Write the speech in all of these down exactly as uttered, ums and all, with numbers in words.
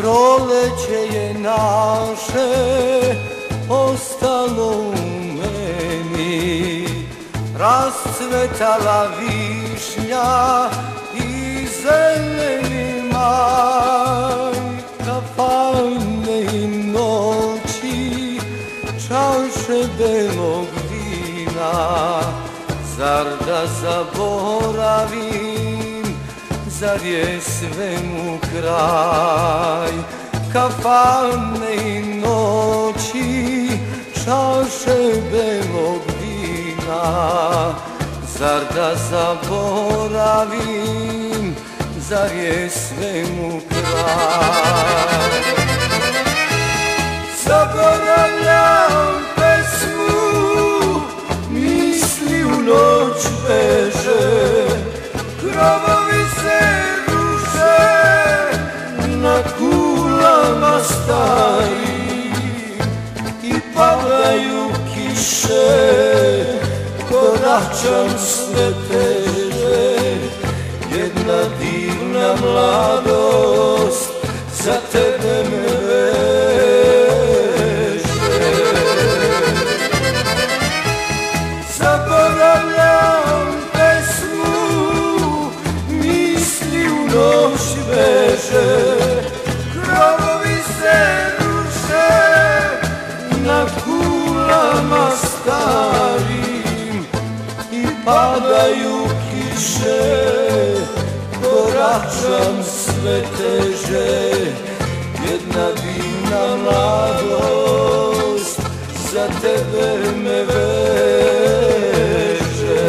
proleće je naše ostalo u meni, rascvetala višnja i zeleni maj, kafane i noći, čaše belog vina, zar da zaboravim, zar je svemu kraj? Kafane i noći, čaše belog vina, zar da zaboravim, zar je svemu kraj? Zaboravljam pesmu, misli u noć beže, grobovi se ruše na kulama starim i padaju kiše, koračam sve teže. Jedna divna mladost za tebe me veže. Zaboravljam pesmu, misli u noć beže, grobovi se ruše na kulama starim i padaju kiše, koračam sve teže. Jedna divna mladost za tebe me veže.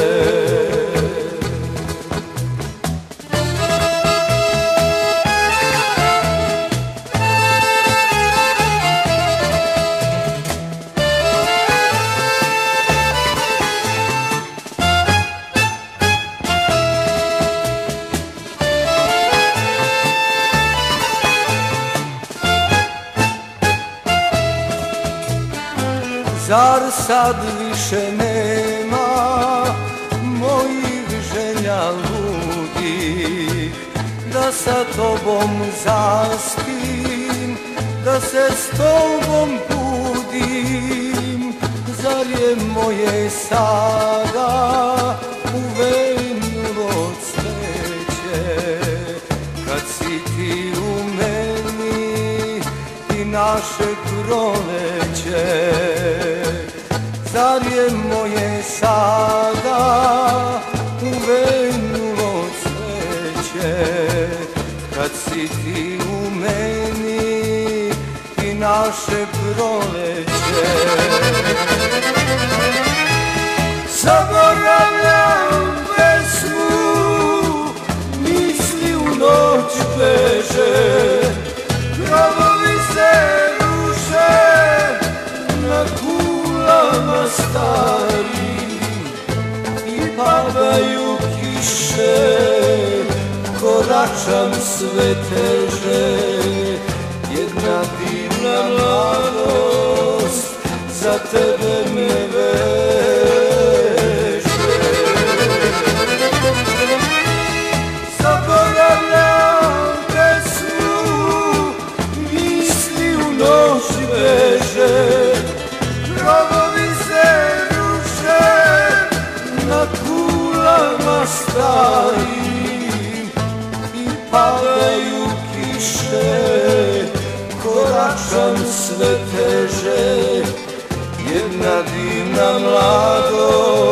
Zar sad više nema mojih želja ludih, da sa tobom zaspim, da se s tobom budim? Zar je moje sada uvenulo cveće, kad si ti u meni i naše proleće? Zar je moje sada uvenulo cveće, kad si ti u meni i naše proleće? Zaboravljam pesmu, misli u noć beže, grobovi se ruše na kulama starim i padaju kiše, koračam sve teže. Jedna divna mladost za tebe me veže. Zaboravljam pesmu, misli u noć beže, grobovi se ruše na kulama starim i padaju kiše, koračam sve teže. Jedna divna mladost